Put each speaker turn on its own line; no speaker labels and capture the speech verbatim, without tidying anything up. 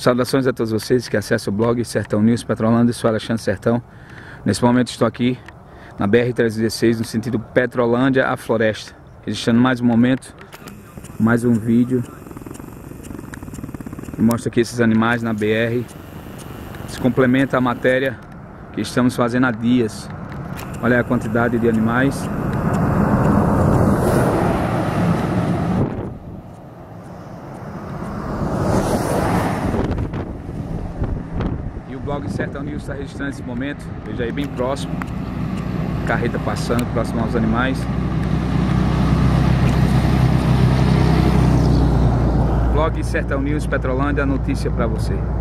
Saudações a todos vocês que acessam o blog Sertão News Petrolândia. Eu sou Alexandre Sertão. Nesse momento estou aqui na B R trezentos e dezesseis, no sentido Petrolândia à Floresta, registrando mais um momento, mais um vídeo que mostra aqui esses animais na B R. Se complementa a matéria que estamos fazendo há dias. Olha a quantidade de animais. E o blog Sertão News está registrando esse momento. Veja aí bem próximo, carreta passando próximo aos animais. Blog Sertão News Petrolândia, a notícia para você.